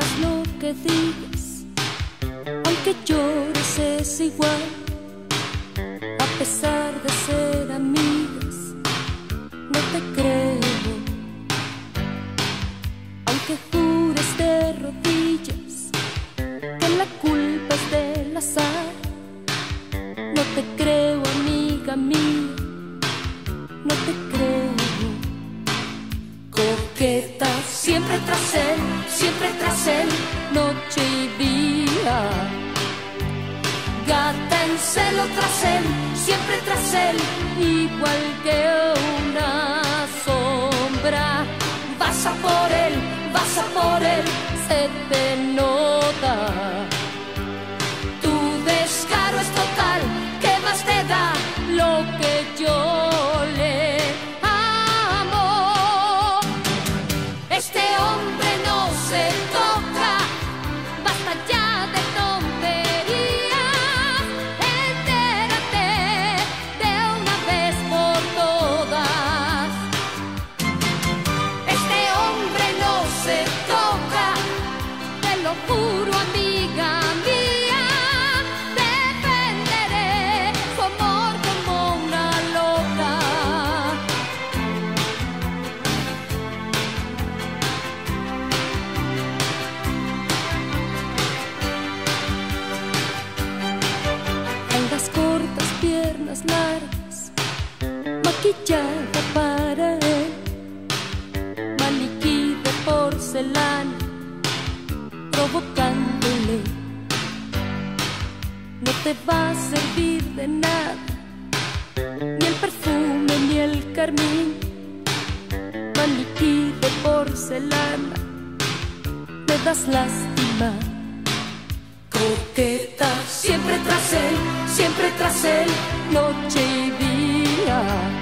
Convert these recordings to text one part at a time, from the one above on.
Digas lo que digas, aunque llores es igual. A pesar de ser amigas, no te creo. Aunque jures de rodillas que la culpa es del azar, no te creo, amiga mía, no te creo. Coqueta, siempre tras él, noche y día. Gata en celo tras él, siempre tras él, igual que una sombra. Vas a por él, se te nota. Tu descaro es total, ¿qué más te da lo que yo le amo? Este hombre no se toca, basta ya de tonterías. Entérate de una vez por todas. Este hombre no se toca, te lo juro, amiga mía. Defenderé su amor como una loca. Faldas cortas, piernas largas, maquillada para él, maniquí de porcelana, provocándole. No te va a servir de nada, ni el perfume ni el carmín. Maniquí de porcelana, me das lástima. Coqueta, siempre tras él, noche y día.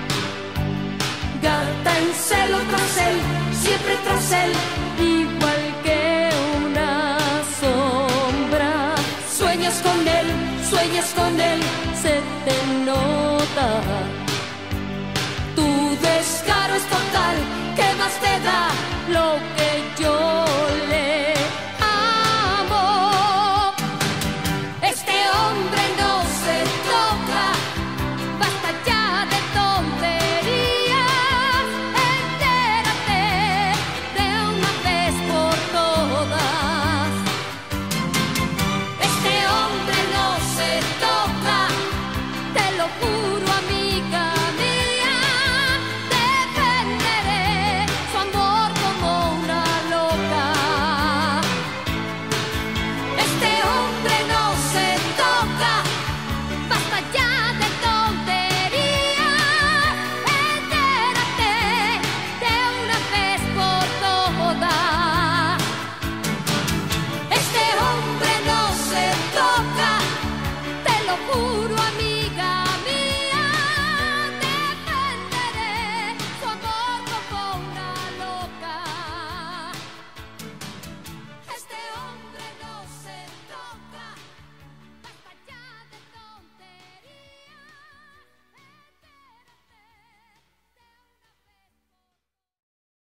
Gata en celo tras él, siempre tras él, igual que una sombra. Sueñas con él, se te nota.